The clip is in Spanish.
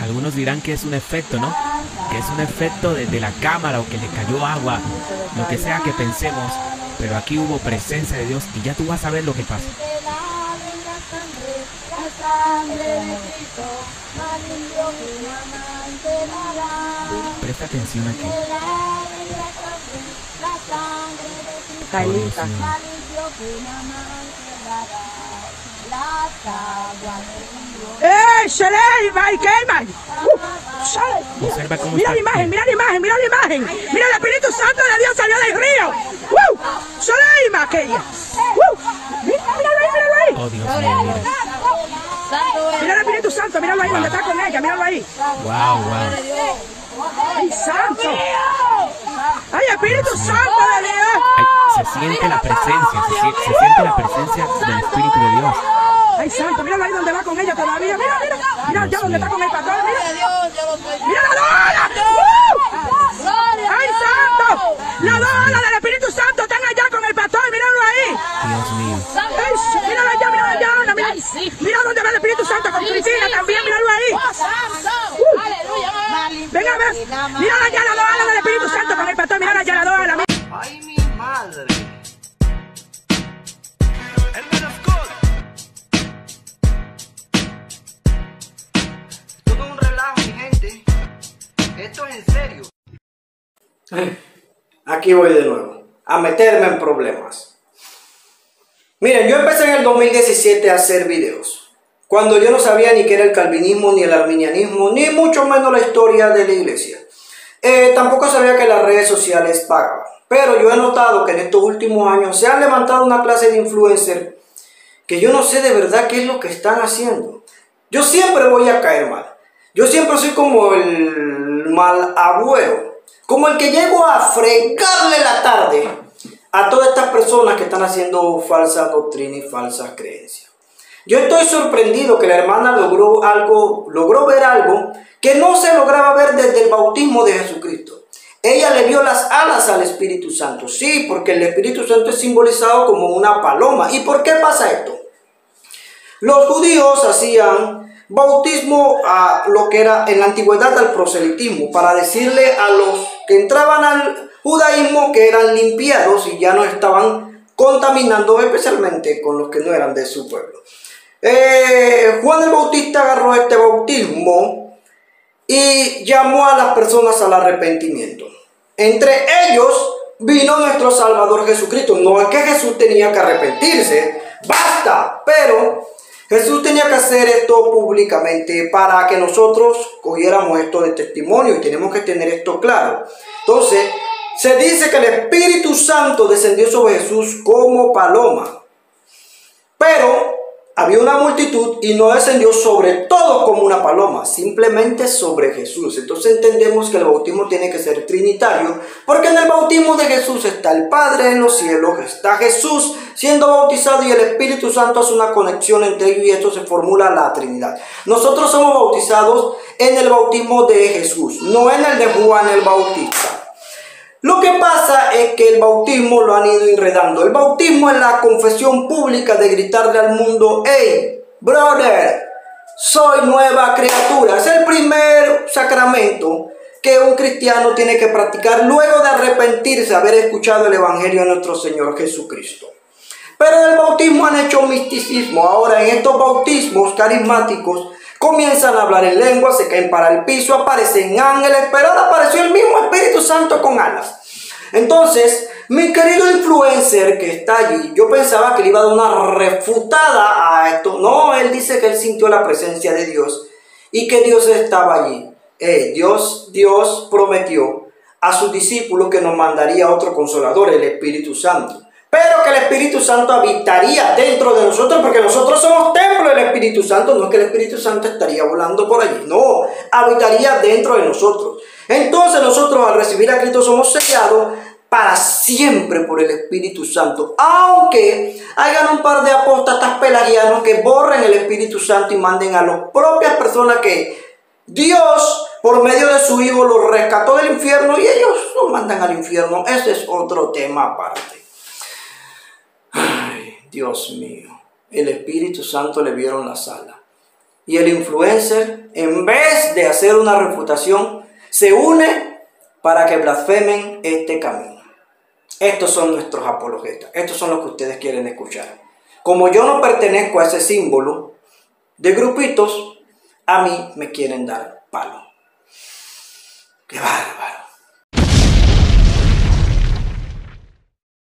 Algunos dirán que es un efecto, ¿no? Que es un efecto de la cámara o que le cayó agua, lo que sea que pensemos, pero aquí hubo presencia de Dios y ya tú vas a ver lo que pasa. Presta atención aquí. Cailita. ¡Shaleima y Keiman! Observa cómo Mira está. la imagen, mira la imagen, mira la imagen. Mira el Espíritu Santo de Dios salió del río. ¡Shaleima aquella! Míralo ahí. Oh, Dios mío, mira. Mira el Espíritu Santo, míralo ahí donde está con ella, míralo ahí. Wow, wow. ¡Ay, santo! ¡Ay, Espíritu Santo de Dios! Ay, se siente la presencia, se siente la presencia del Espíritu de Dios. ¡Ay, santo! Míralo ahí donde va con ella todavía. Mira ya donde está con el pastor. Mira la dona. ¡Ay, santo! La dona del Espíritu Santo están allá con el pastor, míralo ahí. Dios mío. Míralo allá, Ana, mira dónde va el Espíritu Santo con Cristina también, míralo ahí. Venga a ver, mira allá la dona del Espíritu Santo con el pastor, mira allá la dona. ¡Ay, mi madre! Hermanos God. Esto no es un relajo, mi gente. Esto es en serio. Aquí voy de nuevo, a meterme en problemas. Miren, yo empecé en el 2017 a hacer videos, cuando yo no sabía ni qué era el calvinismo, ni el arminianismo, ni mucho menos la historia de la iglesia. Tampoco sabía que las redes sociales pagaban. Pero yo he notado que en estos últimos años se han levantado una clase de influencers que yo no sé de verdad qué es lo que están haciendo. Yo siempre voy a caer mal. Yo siempre soy como el mal abuelo, como el que llego a fregarle la tarde a todas estas personas que están haciendo falsa doctrina y falsas creencias. Yo estoy sorprendido que la hermana logró ver algo que no se lograba ver desde el bautismo de Jesucristo. Ella le vio las alas al Espíritu Santo. Sí, porque el Espíritu Santo es simbolizado como una paloma. ¿Y por qué pasa esto? Los judíos hacían bautismo a lo que era en la antigüedad al proselitismo, para decirle a los que entraban al judaísmo que eran limpiados y ya no estaban contaminando, especialmente con los que no eran de su pueblo. Juan el Bautista agarró este bautismo y llamó a las personas al arrepentimiento. Entre ellos vino nuestro Salvador Jesucristo. No es que Jesús tenía que arrepentirse, basta, pero Jesús tenía que hacer esto públicamente para que nosotros cogiéramos esto de testimonio, y tenemos que tener esto claro. Entonces, se dice que el Espíritu Santo descendió sobre Jesús como paloma, pero había una multitud y no descendió sobre todo como una paloma, simplemente sobre Jesús. Entonces entendemos que el bautismo tiene que ser trinitario, porque en el bautismo de Jesús está el Padre en los cielos, está Jesús siendo bautizado y el Espíritu Santo hace una conexión entre ellos, y esto se formula la Trinidad. Nosotros somos bautizados en el bautismo de Jesús, no en el de Juan el Bautista. Lo que pasa es que el bautismo lo han ido enredando. El bautismo es la confesión pública de gritarle al mundo: hey, brother, soy nueva criatura. Es el primer sacramento que un cristiano tiene que practicar luego de arrepentirse, haber escuchado el evangelio de nuestro Señor Jesucristo. Pero del bautismo han hecho misticismo. Ahora en estos bautismos carismáticos comienzan a hablar en lengua, se caen para el piso, aparecen ángeles, pero ahora apareció el mismo Espíritu Santo con alas. Entonces, mi querido influencer que está allí, yo pensaba que le iba a dar una refutada a esto. No, él dice que él sintió la presencia de Dios y que Dios estaba allí. Dios prometió a sus discípulos que nos mandaría otro consolador, el Espíritu Santo. Pero que el Espíritu Santo habitaría dentro de nosotros, porque nosotros somos templo del Espíritu Santo. No es que el Espíritu Santo estaría volando por allí, no, habitaría dentro de nosotros. Entonces nosotros al recibir a Cristo somos sellados para siempre por el Espíritu Santo. Aunque hayan un par de apóstatas pelagianos que borren el Espíritu Santo y manden a las propias personas que Dios por medio de su Hijo los rescató del infierno, y ellos los mandan al infierno. Ese es otro tema aparte. Ay, Dios mío, el Espíritu Santo le vieron la sala. Y el influencer, en vez de hacer una refutación, se une para que blasfemen este camino. Estos son nuestros apologetas. Estos son los que ustedes quieren escuchar. Como yo no pertenezco a ese símbolo de grupitos, a mí me quieren dar palo. ¡Qué bárbaro!